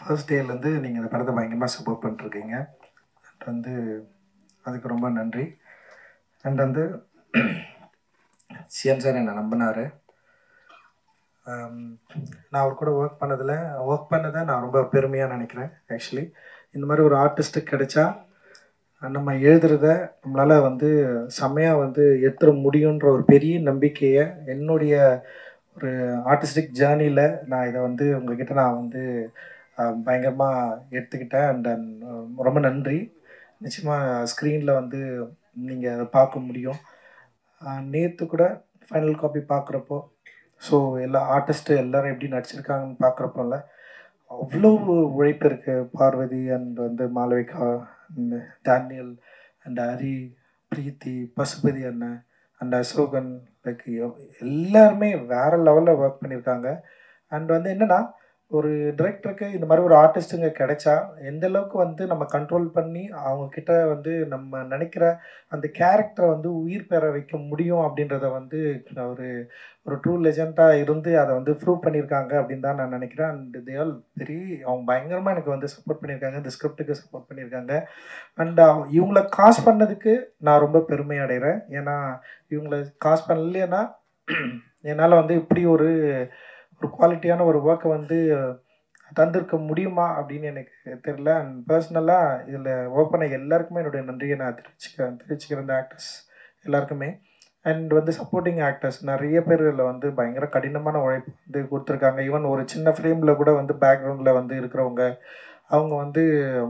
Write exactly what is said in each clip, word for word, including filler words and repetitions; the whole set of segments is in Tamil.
ஃபர்ஸ்ட் டேலேருந்து நீங்கள் இந்த படத்தை பயங்கரமாக சப்போர்ட் பண்ணிட்டுருக்கீங்க. அண்ட் வந்து அதுக்கு ரொம்ப நன்றி. அண்ட் வந்து சிஎம் சார் என்னை நம்பினார். நான் அவர் கூட ஒர்க் பண்ணதில் ஒர்க் பண்ணதை நான் ரொம்ப பெருமையாக நினைக்கிறேன். ஆக்சுவலி இந்த மாதிரி ஒரு ஆர்டிஸ்ட்டுக்கு கிடைச்சா நம்ம எழுதுறத நம்மளால் வந்து செம்மையாக வந்து எடுத்துட முடியுன்ற ஒரு பெரிய நம்பிக்கையை என்னுடைய ஒரு ஆர்டிஸ்டிக் ஜேர்னியில் நான் இதை வந்து உங்ககிட்ட நான் வந்து பயங்கரமாக எடுத்துக்கிட்டேன். அண்ட் ரொம்ப நன்றி. நிச்சயமாக ஸ்க்ரீனில் வந்து நீங்கள் அதை பார்க்க முடியும். நேற்று கூட ஃபைனல் காப்பி பார்க்குறப்போ ஸோ எல்லா ஆர்டிஸ்ட்டு எல்லோரும் எப்படி நடிச்சிருக்காங்கன்னு பார்க்குறப்போல அவ்வளோ உழைப்பு இருக்குது. பார்வதி அண்ட் வந்து Malavika and Daniel and Hari, Preethi, Pasupathi அண்ணன் அண்ட் அசோகன், லைக் எல்லாருமே வேறு லெவலில் ஒர்க் பண்ணியிருக்காங்க. அண்ட் வந்து என்னென்னா ஒரு டிரெக்டருக்கு இந்த மாதிரி ஒரு ஆர்டிஸ்ட்டுங்க கிடைச்சா எந்த அளவுக்கு வந்து நம்ம கண்ட்ரோல் பண்ணி அவங்கக்கிட்ட வந்து நம்ம நினைக்கிற அந்த கேரக்டரை வந்து உயிர் பெற வைக்க முடியும் அப்படின்றத வந்து ஒரு ஒரு ட்ரூ லெஜெண்டாக இருந்து அதை வந்து ப்ரூவ் பண்ணியிருக்காங்க அப்படின்னு தான் நான் நினைக்கிறேன். அண்ட் தே ஆல் வெரி அவங்க பயங்கரமாக எனக்கு வந்து சப்போர்ட் பண்ணியிருக்காங்க, இந்த ஸ்கிரிப்டுக்கு சப்போர்ட் பண்ணியிருக்காங்க. அண்ட் இவங்கள காஸ் பண்ணதுக்கு நான் ரொம்ப பெருமை அடைகிறேன். ஏன்னா இவங்கள காஸ் பண்ணலைன்னா என்னால் வந்து இப்படி ஒரு ஒரு குவாலிட்டியான ஒரு ஒர்க்கை வந்து தந்திருக்க முடியுமா அப்படின்னு எனக்கு தெரியல. அண்ட் பர்சனலாக இதில் ஒர்க் பண்ண எல்லாருக்குமே என்னுடைய நன்றியை நான் தெரிவிச்சுக்கிறேன் தெரிவிச்சுக்கிறேன் இந்த ஆக்டர்ஸ் எல்லாருக்குமே. அண்ட் வந்து சப்போர்ட்டிங் ஆக்டர்ஸ் நிறைய பேர் இதில் வந்து பயங்கர கடினமான உழைப்பு வந்து கொடுத்துருக்காங்க. ஈவன் ஒரு சின்ன ஃப்ரேமில் கூட வந்து பேக்ரவுண்டில் வந்து இருக்கிறவங்க அவங்க வந்து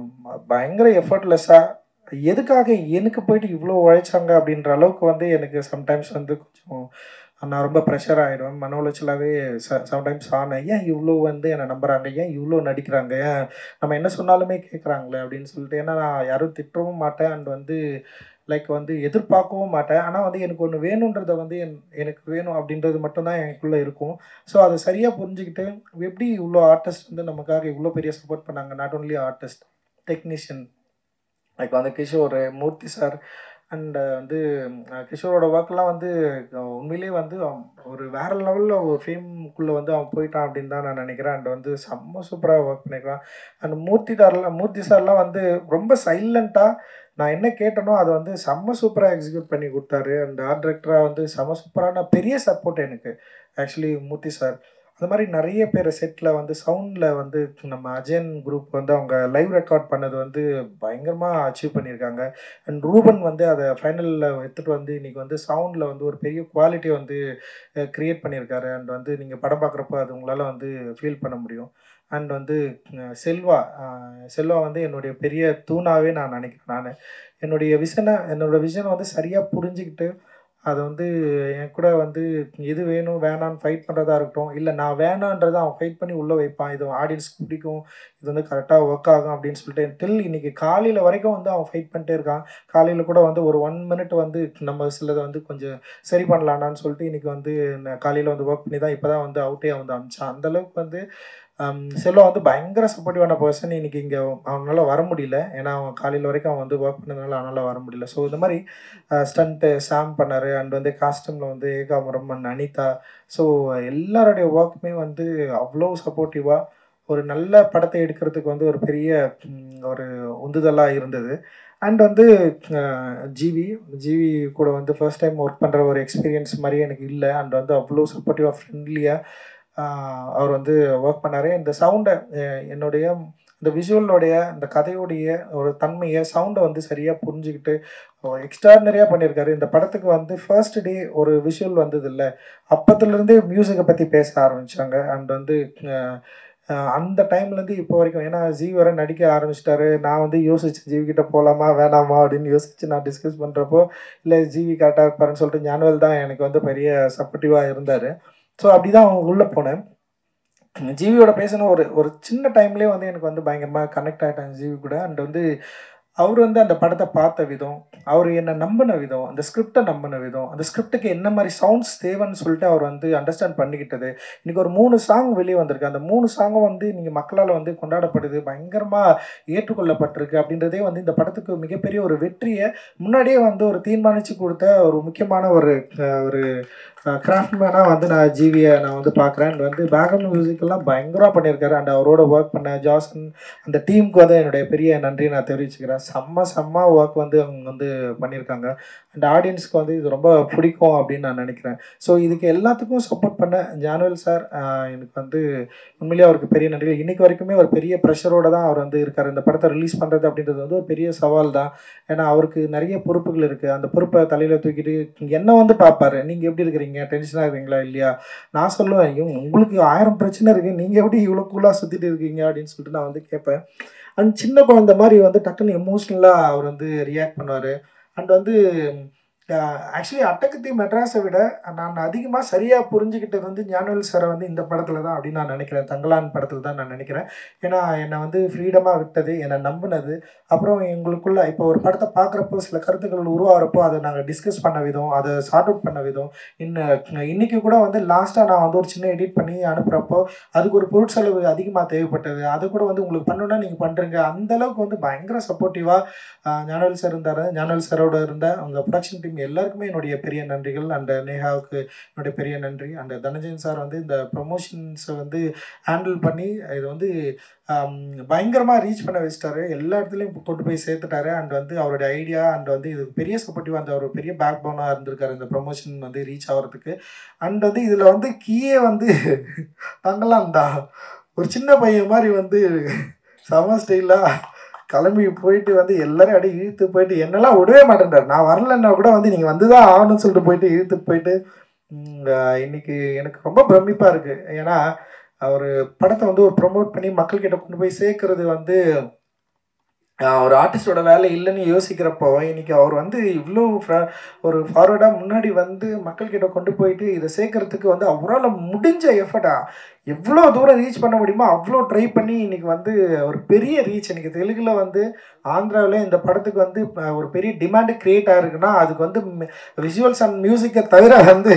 பயங்கர எஃபர்ட்லெஸ்ஸாக எதுக்காக எனக்கு போயிட்டு இவ்வளோ உழைச்சாங்க அப்படின்ற அளவுக்கு வந்து எனக்கு சம்டைம்ஸ் வந்து கொஞ்சம் நான் ரொம்ப ப்ரெஷர் ஆகிடுவேன், மன உளைச்சலாகவே ச சம்டைம்ஸ் ஆனேன். ஏன் இவ்வளோ வந்து என்னை நம்புகிறாங்க, ஏன் இவ்வளோ நடிக்கிறாங்க, ஏன் நம்ம என்ன சொன்னாலுமே கேட்குறாங்களே அப்படின்னு சொல்லிட்டு. ஏன்னா நான் யாரும் திட்டவும் மாட்டேன் அண்ட் வந்து லைக் வந்து எதிர்பார்க்கவும் மாட்டேன். ஆனால் வந்து எனக்கு ஒன்று வேணுன்றதை வந்து என் எனக்கு வேணும் அப்படின்றது மட்டும்தான் எனக்குள்ளே இருக்கும். ஸோ அதை சரியாக புரிஞ்சுக்கிட்டு எப்படி இவ்வளோ ஆர்டிஸ்ட் வந்து நமக்காக இவ்வளோ பெரிய சப்போர்ட் பண்ணாங்க. Not only artist, technician like வந்து கிஷோர், மூர்த்தி சார் அண்ட் வந்து கிஷோரோட ஒர்க்லாம் வந்து உண்மையிலே வந்து ஒரு வேறு லெவலில் ஒரு ஃபேம்குள்ளே வந்து அவன் போயிட்டான் அப்படின்னு தான் நான் நினைக்கிறேன். அண்ட் வந்து செம்ம சூப்பராக ஒர்க் பண்ணியிருக்கான். அண்ட் மூர்த்தி சார்லாம் மூர்த்தி சார்லாம் வந்து ரொம்ப சைலண்ட்டாக நான் என்ன கேட்டனோ அதை வந்து செம்ம சூப்பராக எக்ஸிக்யூட் பண்ணி கொடுத்தாரு. அண்ட் ஆர்ட் டைரக்டராக வந்து செம்ம சூப்பரான பெரிய சப்போர்ட் எனக்கு ஆக்சுவலி மூர்த்தி சார். அந்த மாதிரி நிறைய பேர் செட்டில் வந்து சவுண்டில் வந்து நம்ம அஜயன் குரூப் வந்து அவங்க லைவ் ரெக்கார்ட் பண்ணது வந்து பயங்கரமாக அச்சீவ் பண்ணியிருக்காங்க. அண்ட் ரூபன் வந்து அதை ஃபைனலில் எடுத்துகிட்டு வந்து இன்றைக்கி வந்து சவுண்டில் வந்து ஒரு பெரிய குவாலிட்டியை வந்து க்ரியேட் பண்ணியிருக்காரு. அண்ட் வந்து நீங்கள் படம் பார்க்குறப்போ அது உங்களால் வந்து ஃபீல் பண்ண முடியும். அண்ட் வந்து செல்வா செல்வா வந்து என்னுடைய பெரிய தூணாகவே நான் நினைக்கிறேன். நான் என்னுடைய விஷனை என்னோடய விஷனை வந்து சரியாக புரிஞ்சுக்கிட்டு அதை வந்து என் கூட வந்து எது வேணும் வேணான்னு ஃபைட் பண்ணுறதா இருக்கட்டும், இல்லை நான் வேணான்றதை அவன் ஃபைட் பண்ணி உள்ளே வைப்பான், இது ஆடியன்ஸ்க்கு பிடிக்கும், இது வந்து கரெக்டாக ஒர்க் ஆகும் அப்படின்னு சொல்லிட்டு டில் இன்றைக்கி காலையில் வரைக்கும் வந்து அவன் ஃபைட் பண்ணிட்டே இருக்கான். காலையில் கூட வந்து ஒரு ஒன் மினிட் வந்து நம்ம சிலதை வந்து கொஞ்சம் சரி பண்ணலான்னு சொல்லிட்டு இன்றைக்கி வந்து காலையில் வந்து ஒர்க் பண்ணி தான் இப்போ தான் வந்து அவுட்டே வந்து அமிச்சான். அந்தளவுக்கு வந்து செல்வா வந்து பயங்கர சப்போர்ட்டிவான பர்சன். இன்றைக்கி இங்கே அவனால வர முடியல, ஏன்னா அவன் காலையில் வரைக்கும் அவன் வந்து ஒர்க் பண்ணதுனால அவனால் வர முடியல. ஸோ இந்த மாதிரி ஸ்டண்ட்டு சாம் பண்ணார். அண்ட் வந்து காஸ்டியூமில் வந்து ஏகாம்பரம் அண்ட் அனிதா. ஸோ எல்லாருடைய ஒர்க்குமே வந்து அவ்வளோ சப்போர்ட்டிவாக ஒரு நல்ல படத்தை எடுக்கிறதுக்கு வந்து ஒரு பெரிய ஒரு உந்துதலாக இருந்தது. அண்ட் வந்து ஜிவி ஜிவி கூட வந்து ஃபர்ஸ்ட் டைம் ஒர்க் பண்ணுற ஒரு எக்ஸ்பீரியன்ஸ் மாதிரியே எனக்கு இல்லை. அண்ட் வந்து அவ்வளோ சப்போர்ட்டிவாக ஃப்ரெண்ட்லியாக அவர் வந்து ஒர்க் பண்ணார். இந்த சவுண்டை என்னுடைய இந்த விஷுவலோடைய இந்த கதையோடைய ஒரு தன்மையை சவுண்டை வந்து சரியாக புரிஞ்சுக்கிட்டு எக்ஸ்ட்ராடினரியாக பண்ணியிருக்காரு. இந்த படத்துக்கு வந்து ஃபர்ஸ்ட் டே ஒரு விஷுவல் வந்தது இல்லை, அப்போத்துலேருந்தே மியூசிக்கை பற்றி பேச ஆரம்பித்தாங்க. அண்ட் வந்து அந்த டைம்லேருந்து இப்போ வரைக்கும், ஏன்னா ஜீவி வர நடிக்க ஆரம்பிச்சிட்டாரு. நான் வந்து யோசிச்சு ஜீவிக்கிட்ட போகலாமா வேணாமா அப்படின்னு யோசிச்சு நான் டிஸ்கஸ் பண்ணுறப்போ இல்லை ஜீவி கரெக்டாக இருப்பாருன்னு சொல்லிட்டு ஞானவேல் தான் எனக்கு வந்து பெரிய சப்போர்ட்டிவாக இருந்தார். ஸோ அப்படி தான் அவங்க உள்ளே போனேன். ஜீவியோட பேசின ஒரு ஒரு சின்ன டைம்லேயே வந்து எனக்கு வந்து பயங்கரமாக கனெக்ட் ஆகிட்டாங்க ஜீவி கூட. அண்ட் வந்து அவர் வந்து அந்த படத்தை பார்த்த விதம், அவர் என்னை நம்பின விதம், அந்த ஸ்கிரிப்டை நம்பின விதம், அந்த ஸ்கிரிப்டுக்கு என்ன மாதிரி சவுண்ட்ஸ் தேவைன்னு சொல்லிட்டு அவர் வந்து அண்டர்ஸ்டாண்ட் பண்ணிக்கிட்டது. இன்றைக்கி ஒரு மூணு சாங் வெளியே வந்திருக்கு. அந்த மூணு சாங்கும் வந்து நீங்கள் மக்களால் வந்து கொண்டாடப்படுது, பயங்கரமாக ஏற்றுக்கொள்ளப்பட்டிருக்கு. அப்படின்றதே வந்து இந்த படத்துக்கு மிகப்பெரிய ஒரு வெற்றியை முன்னாடியே வந்து ஒரு தீர்மானித்து கொடுத்த ஒரு முக்கியமான ஒரு ஒரு கிராஃப்ட்மேனாக வந்து நான் ஜிவியை நான் வந்து பார்க்குறேன். அண்ட் வந்து பேக்ரவுண்ட் மியூசிக்கெல்லாம் பயங்கரமாக பண்ணியிருக்காரு. அண்ட் அவரோட ஒர்க் பண்ண ஜாசன் அந்த டீமுக்கு வந்து என்னுடைய பெரிய நன்றியை நான் தெரிவிச்சுக்கிறேன். செம்ம செம்ம ஒர்க் வந்து அவங்க வந்து பண்ணியிருக்காங்க. அண்ட் ஆடியன்ஸ்க்கு வந்து இது ரொம்ப பிடிக்கும் அப்படின்னு நான் நினைக்கிறேன். ஸோ இதுக்கு எல்லாத்துக்கும் சப்போர்ட் பண்ண ஞானவேல் சார் எனக்கு வந்து உண்மையிலேயே அவருக்கு பெரிய நன்றிகள். இன்றைக்கி வரைக்குமே ஒரு பெரிய ப்ரெஷரோடு தான் அவர் வந்து இருக்கார். இந்த படத்தை ரிலீஸ் பண்ணுறது அப்படின்றது வந்து ஒரு பெரிய சவால் தான். ஏன்னா அவருக்கு நிறைய பொறுப்புகள் இருக்குது. அந்த பொறுப்பை தலையில் தூக்கிட்டு என்ன வந்து பார்ப்பாரு, நீங்கள் எப்படி இருக்கிறீங்க, டென்ஷனாக இருக்கிறீங்களா இல்லையா. நான் சொல்லுவேன், ஐயோ உங்களுக்கு ஆயிரம் பிரச்சனை இருக்குது, நீங்கள் எப்படி இவ்வளோ கூலாக சுற்றிட்டு இருக்கீங்க அப்படின்னு சொல்லிட்டு நான் வந்து கேட்பேன். அண்ட் சின்ன குழந்தை மாதிரி வந்து டக்குன்னு எமோஷ்னலாக அவர் வந்து ரியாக்ட் பண்ணுவார். அண்ட் வந்து ஆக்சுவலி அட்டகத்தி மெட்ராஸை விட நான் அதிகமாக சரியாக புரிஞ்சுக்கிட்டது வந்து ஞானவேல் சாரை வந்து இந்த படத்தில் தான் அப்படின்னு நான் நினைக்கிறேன். தங்கலான் படத்தில் தான் நான் நினைக்கிறேன். ஏன்னா என்னை வந்து ஃப்ரீடமாக விட்டது, என்னை நம்பினது, அப்புறம் எங்களுக்குள்ள இப்போ ஒரு படத்தை பார்க்குறப்போ சில கருத்துக்கள் உருவாகிறப்போ அதை நாங்கள் டிஸ்கஸ் பண்ண விதம், அதை சார்ட் அவுட் பண்ண விதம், இன்னும் இன்றைக்கி கூட வந்து லாஸ்ட்டாக நான் வந்து ஒரு சின்ன எடிட் பண்ணி அனுப்புகிறப்போ அதுக்கு ஒரு பொருட்செலவு அதிகமாக தேவைப்பட்டது. அது கூட வந்து உங்களுக்கு பண்ணணுன்னா நீங்கள் பண்ணுறீங்க. அந்தளவுக்கு வந்து பயங்கர சப்போர்ட்டிவாக ஞானவேல் சார் இருந்தார். ஞானவேல் சாரோட இருந்த அவங்க ப்ரொடக்ஷன் டீம் எல்லாருக்குமே என்னுடைய பெரிய நன்றிகள். அண்ட் நேஹாவுக்கு என்னுடைய பெரிய நன்றி. அண்ட் தனஞ்சயன் சார் வந்து இந்த ப்ரொமோஷன்ஸை வந்து ஹேண்டில் பண்ணி இது வந்து பயங்கரமாக ரீச் பண்ண வச்சிட்டாரு. எல்லா இடத்துலையும் கொண்டு போய் சேர்த்துட்டாரு. அண்ட் வந்து அவருடைய ஐடியா அண்ட் வந்து இது பெரிய சப்போர்ட்டிவாக அந்த ஒரு பெரிய பேக் போனாக இருந்திருக்காரு இந்த ப்ரொமோஷன் வந்து ரீச் ஆகிறதுக்கு. அண்ட் வந்து இதில் வந்து கீயே வந்து தங்கலாம் தான் ஒரு சின்ன பையன் மாதிரி வந்து செம ஸ்டைலாக கிளம்பி போயிட்டு வந்து எல்லாரும் அப்படியே இழுத்து போயிட்டு என்னெல்லாம் விடவே மாட்டேன்றார். நான் வரலன்னா கூட வந்து நீங்கள் வந்து தான் ஆகணும்னு சொல்லிட்டு போயிட்டு இழுத்து போயிட்டு இன்னைக்கு எனக்கு ரொம்ப பிரமிப்பாக இருக்குது. ஏன்னா அவர் படத்தை வந்து ஒரு ப்ரொமோட் பண்ணி மக்கள்கிட்ட கொண்டு போய் சேர்க்கறது வந்து ஒரு ஆர்டிஸ்டோட வேலை இல்லைன்னு யோசிக்கிறப்போ இன்னைக்கு அவர் வந்து இவ்வளோ ஒரு ஃபார்வர்டாக முன்னாடி வந்து மக்கள்கிட்ட கொண்டு போயிட்டு இதை சேர்க்கறதுக்கு வந்து அவரால் முடிஞ்ச எஃபர்ட்டா எவ்வளோ தூரம் ரீச் பண்ண முடியுமோ அவ்வளோ ட்ரை பண்ணி இன்றைக்கி வந்து ஒரு பெரிய ரீச். இன்றைக்கி தெலுங்கில் வந்து ஆந்திராவில் இந்த படத்துக்கு வந்து ஒரு பெரிய டிமாண்டு க்ரியேட் ஆகிருக்குன்னா அதுக்கு வந்து விஷுவல்ஸ் அண்ட் மியூசிக்கை தவிர வந்து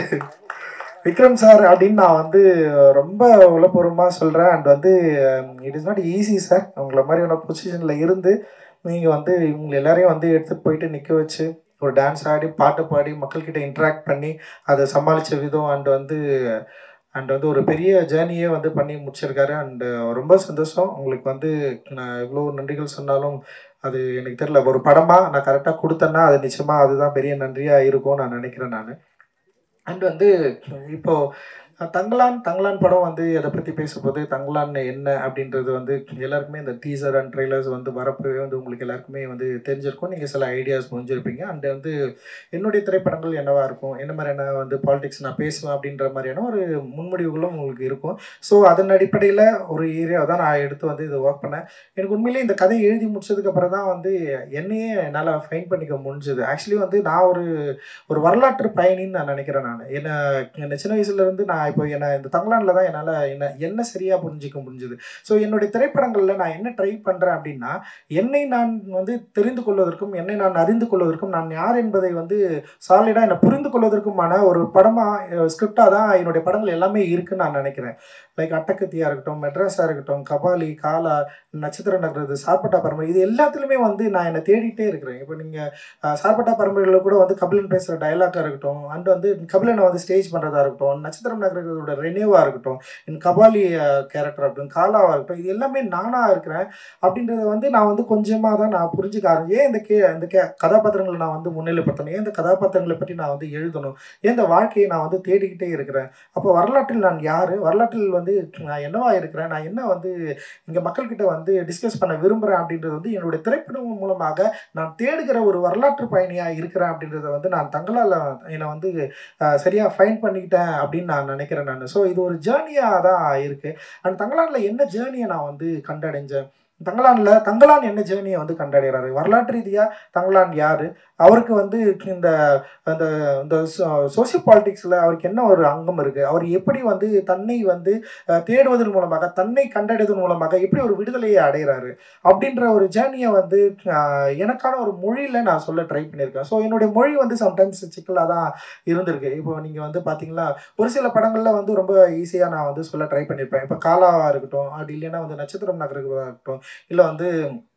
விக்ரம் சார் அப்படின்னு நான் வந்து ரொம்ப உளப்பூர்வமாக சொல்கிறேன். அண்ட் வந்து it is not easy sir. உங்களை மாதிரியான பொசிஷனில் இருந்து நீங்கள் வந்து இவங்க எல்லாரையும் வந்து எடுத்துகிட்டு போயிட்டு நிற்க வச்சு ஒரு டான்ஸ் ஆடி பாட்டு பாடி மக்கள்கிட்ட இன்ட்ராக்ட் பண்ணி அதை சமாளித்த விதம் அண்ட் வந்து அண்ட் வந்து ஒரு பெரிய ஜேர்னியே வந்து பண்ணி முடிச்சிருக்காரு. அண்டு ரொம்ப சந்தோஷம். உங்களுக்கு வந்து நான் எவ்வளோ நன்றிகள் சொன்னாலும் அது எனக்கு தெரியல. ஒரு படமாக நான் கரெக்டாக கொடுத்தேன்னா அது நிச்சயமாக அதுதான் பெரிய நன்றியாக இருக்கும் நான் நினைக்கிறேன் நான். அண்ட் வந்து இப்போது தங்கலான் தங்கலான் படம் வந்து அதை பற்றி பேசும்போது தங்கலான் என்ன அப்படின்றது வந்து எல்லாருக்குமே இந்த டீசர் அண்ட் ட்ரெய்லர்ஸ் வந்து வரப்பவே வந்து உங்களுக்கு எல்லாருக்குமே வந்து தெரிஞ்சிருக்கும். நீங்கள் சில ஐடியாஸ் புரிஞ்சிருப்பீங்க. அண்ட் வந்து என்னுடைய திரைப்படங்கள் என்னவாக இருக்கும், என்ன மாதிரியான வந்து பாலிடிக்ஸ் நான் பேசுவேன் அப்படின்ற மாதிரியான ஒரு முன்முடிவுகளும் உங்களுக்கு இருக்கும். ஸோ அதன் அடிப்படையில் ஒரு ஏரியா தான் நான் எடுத்து வந்து இதை ஒர்க் பண்ணேன். எனக்கு உண்மையிலே இந்த கதையை எழுதி முடிச்சதுக்கப்புறம் தான் வந்து என்னையே என்னால் ஃபைன் பண்ணிக்க முடிஞ்சுது. ஆக்சுவலி வந்து நான் ஒரு ஒரு வரலாற்று பயணின்னு நான் நினைக்கிறேன். நான் என்ன என்ன சின்ன வயசுலேருந்து நான் இப்போ என்ன இந்த தங்கலானில் தான் என்னால் என்ன என்ன சரியாக புரிஞ்சிக்க முடிஞ்சுது. ஸோ என்னுடைய திரைப்படங்களில் நான் என்ன ட்ரை பண்ணுறேன் அப்படின்னா என்னை நான் வந்து தெரிந்து கொள்வதற்கும் என்னை நான் அறிந்து கொள்வதற்கும் நான் யார் என்பதை வந்து சாலிடாக என்னை புரிந்து கொள்வதற்குமான ஒரு படமாக ஸ்கிரிப்டாக தான் என்னுடைய படங்கள் எல்லாமே இருக்குன்னு நான் நினைக்கிறேன். லைக் அட்டகத்தியாக இருக்கட்டும், மெட்ராஸாக இருக்கட்டும், கபாலி, காலா, நட்சத்திர நகரது, சார்பட்டா பரம்பரை, இது எல்லாத்துலேயுமே வந்து நான் என்னை தேடிட்டே இருக்கிறேன். இப்போ நீங்கள் சார்பட்டா பரம்பரையில் கூட வந்து கபிலன் பேசுகிற டைலாக்காக இருக்கட்டும், அண்ட் வந்து கபிலனை வந்து ஸ்டேஜ் பண்ணுறதா இருக்கட்டும், நட்சத்திரம் நகரத்தோட ரெனியூவாக இருக்கட்டும், என் கபாலி கேரக்டர் இருக்கட்டும், காலாவாக இருக்கட்டும், இது எல்லாமே நானாக இருக்கிறேன் அப்படின்றத வந்து நான் வந்து கொஞ்சமாக தான் நான் புரிஞ்சுக்க ஆரம்பிச்சேன். ஏன் இந்த கே இந்த கே கதாபாத்திரங்களை நான் வந்து முன்னிலைப்படுத்தணும், ஏன் இந்த கதாபாத்திரங்களை பற்றி நான் வந்து எழுதணும், ஏன் இந்த வாழ்க்கையை நான் வந்து தேடிக்கிட்டே இருக்கிறேன். அப்போ வரலாற்றில் நான் யார், வரலாற்றில் வந்து நான் என்னவா இருக்கிறேன், நான் என்ன வந்து இங்கே மக்கள்கிட்ட வந்து டிஸ்கஸ் பண்ண விரும்புகிறேன் அப்படின்றது வந்து என்னுடைய திரைப்படம் மூலமாக நான் தேடுகிற ஒரு வரலாற்று பயணியாக இருக்கிறேன் அப்படின்றத வந்து நான் தங்களால் என்னை வந்து சரியாக ஃபைன் பண்ணிக்கிட்டேன் அப்படின்னு நான் நினைக்கிறேன் நான். ஸோ இது ஒரு ஜேர்னியாக தான் இருக்குது. அண்ட் தங்களானில் என்ன ஜேர்னியை நான் வந்து கண்டடைஞ்சேன், தங்கலானில் தங்கலான் என்ன ஜேர்னியை வந்து கண்டடைகிறாரு, வரலாற்று ரீதியாக தங்கலான் யார், அவருக்கு வந்து இந்த அந்த இந்த சோசியோ பாலிட்டிக்ஸில் அவருக்கு என்ன ஒரு அங்கம் இருக்குது, அவர் எப்படி வந்து தன்னை வந்து தேடுவதன் மூலமாக தன்னை கண்டடைவதன் மூலமாக எப்படி ஒரு விடுதலையை அடைகிறாரு அப்படின்ற ஒரு ஜேர்னியை வந்து எனக்கான ஒரு மொழியில் நான் சொல்ல ட்ரை பண்ணியிருக்கேன். ஸோ என்னுடைய மொழி வந்து சம்டைம்ஸ் சிக்கலாக தான் இருந்திருக்கு. இப்போ நீங்கள் வந்து பார்த்தீங்கன்னா ஒரு சில படங்களில் வந்து ரொம்ப ஈஸியாக நான் வந்து சொல்ல ட்ரை பண்ணியிருப்பேன். இப்போ காலாவாக இருக்கட்டும், அப்படி இல்லைன்னா வந்து நட்சத்திரம் நகரமாக இருக்கட்டும், இல்லை வந்து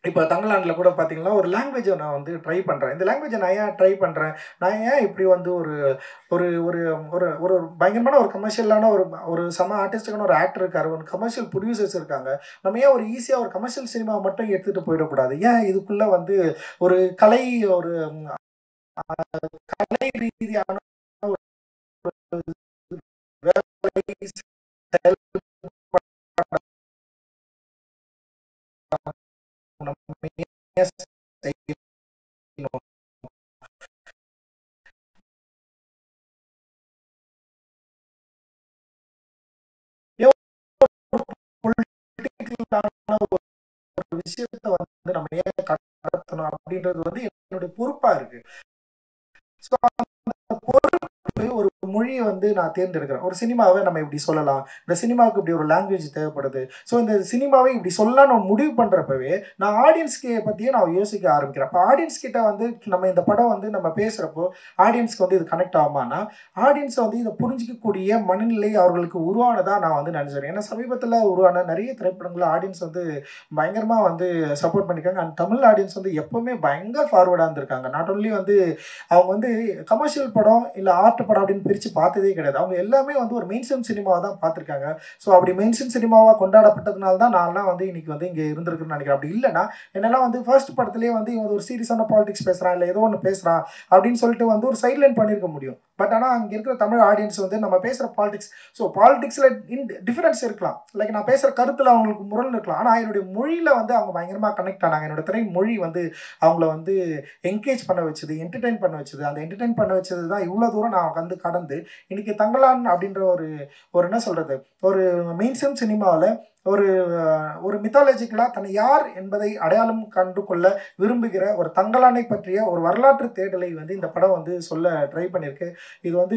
இப்போ தமிழ்நாட்டில் கூட பார்த்தீங்கன்னா ஒரு லாங்குவேஜை நான் வந்து ட்ரை பண்ணுறேன். இந்த லாங்குவேஜை நான் ஏன் ட்ரை பண்ணுறேன், நான் ஏன் இப்படி வந்து ஒரு ஒரு ஒரு ஒரு ஒரு பயங்கரமான ஒரு கமர்ஷியலான ஒரு ஒரு செம ஆர்டிஸ்டுக்கான ஒரு ஆக்டர் இருக்காரு, ஒரு கமர்ஷியல் ப்ரொடியூசர்ஸ் இருக்காங்க. நம்ம ஏன் ஒரு ஈஸியாக ஒரு கமர்ஷியல் சினிமாவை மட்டும் எடுத்துகிட்டு போயிடக்கூடாது? ஏன் இதுக்குள்ளே வந்து ஒரு கலை ஒரு கலை ரீதியான ஒரு வேலை செயல்பட நம்ம ஏன் செய்யணும்? பொலிட்டிக்கலான ஒரு விஷயத்தை வந்து நம்ம ஏன் கடத்தணும் அப்படின்றது வந்து என்னுடைய பொறுப்பா இருக்கு. ஸோ அந்த பொறுப்பு ஒரு மொழியை வந்து நான் தேர்ந்தெடுக்கிறேன். ஒரு சினிமாவை நம்ம இப்படி சொல்லலாம், இந்த சினிமாவுக்கு இப்படி ஒரு லாங்குவேஜ் தேவைப்படுது. ஸோ இந்த சினிமாவை இப்படி சொல்லலாம் நான் முடிவு பண்ணுறப்பவே நான் ஆடியன்ஸ்க்கு பற்றியே நான் யோசிக்க ஆரம்பிக்கிறேன். அப்போ ஆடியன்ஸ் கிட்ட வந்து நம்ம இந்த படம் வந்து நம்ம பேசுகிறப்போ ஆடியன்ஸ்க்கு வந்து இது கனெக்ட் ஆகுமானா, ஆடியன்ஸை வந்து இதை புரிஞ்சிக்கக்கூடிய மனநிலை அவர்களுக்கு உருவானதாக நான் வந்து நினைக்கிறேன். ஏன்னா சமீபத்தில் உருவான நிறைய திரைப்படங்கள் ஆடியன்ஸ் வந்து பயங்கரமாக வந்து சப்போர்ட் பண்ணியிருக்காங்க. அண்ட் தமிழ் ஆடியன்ஸ் வந்து எப்போவுமே பயங்கர ஃபார்வர்டாக இருந்திருக்காங்க. நாட் ஒன்லி வந்து அவங்க வந்து கமர்ஷியல் படம் இல்லை ஆர்ட் படம் அப்படின்னு பிரித்து பார்த்ததே கிடையாது. அவங்க எல்லாமே வந்து ஒரு மெயின் ஸ்ட்ரீம் சினிமாவை தான் பார்த்துருக்காங்க. ஸோ அப்படி மெயின் ஸ்ட்ரீம் சினிமாவாக கொண்டாடப்பட்டதுனால தான் நான்லாம் வந்து இன்னைக்கு வந்து இங்கே இருந்திருக்குன்னு நினைக்கிறேன். அப்படி இல்லைன்னா என்னெல்லாம் வந்து ஃபர்ஸ்ட் படத்துலேயே வந்து இவங்க ஒரு சீரியஸான பாலிடிக்ஸ் பேசுகிறான் இல்லை ஏதோ ஒன்று பேசுகிறான் அப்படின்னு சொல்லிட்டு வந்து ஒரு சைட்லைன் பண்ணியிருக்க முடியும். பட் ஆனால் அங்கே இருக்கிற தமிழ் ஆடியன்ஸ் வந்து நம்ம பேசுகிற பாலிடிக்ஸ், ஸோ பாலிடிக்ஸில் இன் டிஃபரன்ஸ் இருக்கலாம், லைக் நான் பேசுகிற கருத்தில் அவங்களுக்கு முரண் இருக்கலாம், ஆனால் என்னுடைய மொழியில் வந்து அவங்க பயங்கரமாக கனெக்ட் ஆனாங்க. என்னோட திரை மொழி வந்து அவங்கள வந்து என்கேஜ் பண்ண வச்சது, என்டர்டெயின் பண்ண வச்சது. அந்த என்டர்டெயின் பண்ண வச்சது தான் இவ்வளோ தூரம் நான் வந்து கடந்து இன்னைக்கு தங்கலான் அப்படின்ற ஒரு ஒரு என்ன சொல்கிறது ஒரு மெயின் ஸ்ட்ரீம் சினிமாவில் ஒரு ஒரு மித்தாலஜிக்கலாக தன்னை யார் என்பதை அடையாளம் கண்டு கொள்ள விரும்புகிற ஒரு தங்கலானை பற்றிய ஒரு வரலாற்று தேடலை வந்து இந்த படம் வந்து சொல்ல ட்ரை பண்ணியிருக்கு. இது வந்து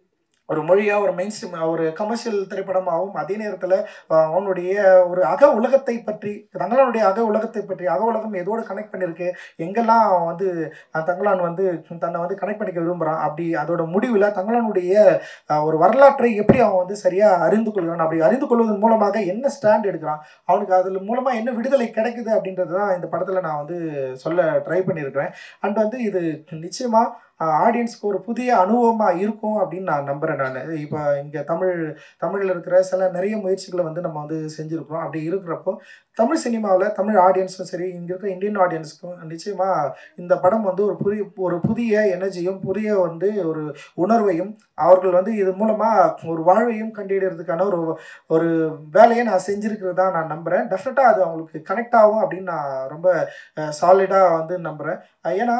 ஒரு மொழியாக ஒரு மெயின் ஸ்ட்ரீம் ஒரு கமர்ஷியல் திரைப்படமாகவும் அதே நேரத்தில் அவனுடைய ஒரு அக உலகத்தை பற்றி தங்களானுடைய அக உலகத்தை பற்றி அக உலகம் எதோடு கனெக்ட் பண்ணியிருக்கு, எங்கெல்லாம் வந்து தங்களான் வந்து தன்னை வந்து கனெக்ட் பண்ணிக்க விரும்புகிறான், அப்படி அதோட முடிவில் தங்களானுடைய ஒரு வரலாற்றை எப்படி அவன் வந்து சரியாக அறிந்து கொள்கிறான், அப்படி அறிந்து கொள்வதன் மூலமாக என்ன ஸ்டாண்ட் எடுக்கிறான், அவனுக்கு அதில் மூலமாக என்ன விடுதலை கிடைக்குது அப்படின்றது தான் இந்த படத்தில் நான் வந்து சொல்ல ட்ரை பண்ணியிருக்கிறேன். அண்ட் வந்து இது நிச்சயமாக ஆடியன்ஸ்க்கு ஒரு புதிய அனுபவமாக இருக்கும் அப்படின்னு நான் நம்புகிறேன். நான் இப்போ இங்கே தமிழ் தமிழில் இருக்கிற சில நிறைய முயற்சிகளை வந்து நம்ம வந்து செஞ்சுருக்கிறோம். அப்படி இருக்கிறப்போ தமிழ் சினிமாவில் தமிழ் ஆடியன்ஸும் சரி, இங்கே இருக்கிற இந்தியன் ஆடியன்ஸுக்கும் நிச்சயமாக இந்த படம் வந்து ஒரு புதிய ஒரு புதிய எனர்ஜியும் புதிய வந்து ஒரு உணர்வையும் அவர்கள் வந்து இது மூலமாக ஒரு வாழ்வையும் கண்டிடுறதுக்கான ஒரு ஒரு வேலையை நான் செஞ்சுருக்கிறதா நான் நம்புகிறேன். டெஃபினட்டாக அது அவங்களுக்கு கனெக்ட் ஆகும் அப்படின்னு நான் ரொம்ப சாலிடாக வந்து நம்புகிறேன். ஏன்னா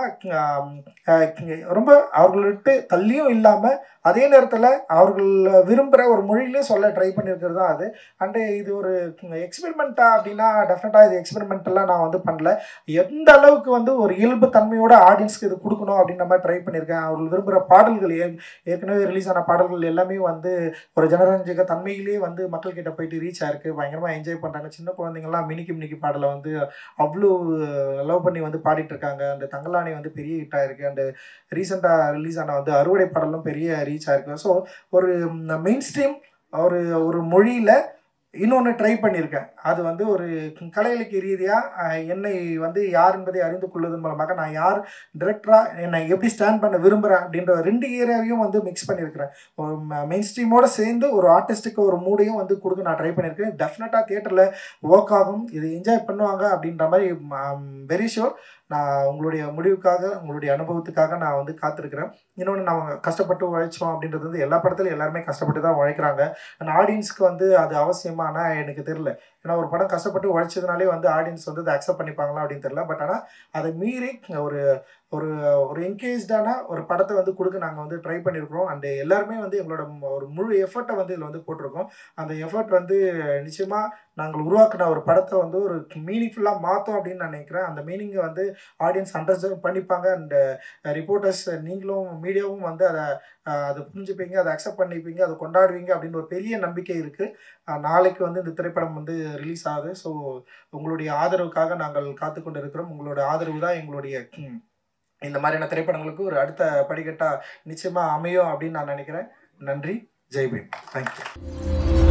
ரொம்ப அவர்கள்ட்டு தள்ளியும் இல்லாமல் அதே நேரத்தில் அவர்கள் விரும்புகிற ஒரு மொழியிலையும் சொல்ல ட்ரை பண்ணியிருக்கிறது தான் அது. அண்டு இது ஒரு எக்ஸ்பெரிமெண்ட்டா அப்படின்னா டெஃபினட்டாக இது எக்ஸ்பெரிமெண்ட்டெல்லாம் நான் வந்து பண்ணல. எந்த அளவுக்கு வந்து ஒரு இயல்பு தன்மையோட ஆடியன்ஸ்க்கு இது கொடுக்கணும் அப்படின்ற மாதிரி ட்ரை பண்ணியிருக்கேன். அவர்கள் விரும்புகிற பாடல்கள் ஏ ஏற்கனவே ரிலீஸ் ஆன பாடல்கள் எல்லாமே வந்து ஒரு ஜனரஞ்சக தன்மையிலேயே வந்து மக்கள்கிட்ட போயிட்டு ரீச் ஆயிருக்கு. பயங்கரமாக என்ஜாய் பண்ணுறாங்க. சின்ன குழந்தைங்கள்லாம் மினிக்கி மினிக்கி பாடலை வந்து அவ்வளோ லவ் பண்ணி வந்து பாடிட்டு இருக்காங்க. அந்த தங்கலானி வந்து பெரிய ஹிட் ஆயிருக்கு. அண்டு ரீசெண்டாக ரிலீஸ் ஆன வந்து அறுவடை பாடலும் பெரிய ரீச் ஆயிருக்கு. ஸோ ஒரு மெயின் ஸ்ட்ரீம் ஒரு ஒரு மொழியில் இன்னொன்று ட்ரை பண்ணியிருக்கேன். அது வந்து ஒரு கலை இலக்கிய ரீதியாக என்னை வந்து யார் என்பதை அறிந்து கொள்வதன் மூலமாக நான் யார் டிரெக்டராக என்னை எப்படி ஸ்டாண்ட் பண்ண விரும்புகிறேன் அப்படின்ற ரெண்டு ஏரியாவையும் வந்து மிக்ஸ் பண்ணியிருக்கிறேன். ஒரு மெயின் ஸ்ட்ரீமோடு சேர்ந்து ஒரு ஆர்டிஸ்ட்டுக்கு ஒரு மூடையும் வந்து கொடுக்க நான் ட்ரை பண்ணியிருக்கேன். டெஃபினட்டாக தியேட்டரில் ஒர்க் ஆகும், இது என்ஜாய் பண்ணுவாங்க அப்படின்ற மாதிரி வெரி ஷுர். நான் உங்களுடைய முடிவுக்காக உங்களுடைய அனுபவத்துக்காக நான் வந்து காத்திருக்கிறேன். இன்னொன்று நம்ம கஷ்டப்பட்டு உழைச்சோம் அப்படின்றது வந்து எல்லா படத்துலையும் எல்லாருமே கஷ்டப்பட்டு தான் உழைக்கிறாங்க. அந்த ஆடியன்ஸ்க்கு வந்து அது அவசியமானா எனக்கு தெரியல. ஏன்னா ஒரு படம் கஷ்டப்பட்டு உழைச்சதுனாலே வந்து ஆடியன்ஸ் வந்து அதை அக்செப்ட் பண்ணிப்பாங்களா அப்படின்னு தெரியல. பட் ஆனால் அதை மீறி ஒரு ஒரு ஒரு என்கேஜ்டான ஒரு படத்தை வந்து கொடுக்க நாங்கள் வந்து ட்ரை பண்ணியிருக்கிறோம். அண்டு எல்லாருமே வந்து எங்களோட ஒரு முழு எஃபர்ட்டை வந்து இதில் வந்து போட்டிருக்கோம். அந்த எஃபர்ட் வந்து நிச்சயமாக நாங்கள் உருவாக்கின ஒரு படத்தை வந்து ஒரு மீனிங்ஃபுல்லாக மாற்றோம் அப்படின்னு நான் நினைக்கிறேன். அந்த மீனிங்கை வந்து ஆடியன்ஸ் அண்டர்ஸ்டாண்ட் பண்ணிப்பாங்க. அண்ட் ரிப்போர்ட்டர்ஸ் நீங்களும் மீடியாவும் வந்து அதை அதை புரிஞ்சுப்பீங்க, அதை அக்செப்ட் பண்ணிப்பீங்க, அதை கொண்டாடுவீங்க அப்படின்னு ஒரு பெரிய நம்பிக்கை இருக்குது. நாளைக்கு வந்து இந்த திரைப்படம் வந்து ரிலீஸ் ஆகுது. ஸோ உங்களுடைய ஆதரவுக்காக நாங்கள் காத்து கொண்டு இருக்கிறோம். உங்களோட ஆதரவு தான் எங்களுடைய இந்த மாதிரியான திரைப்படங்களுக்கு ஒரு அடுத்த படிக்கட்டாக நிச்சயமாக அமையும் அப்படின்னு நான் நினைக்கிறேன். நன்றி. ஜெய் பீம். தேங்க்யூ.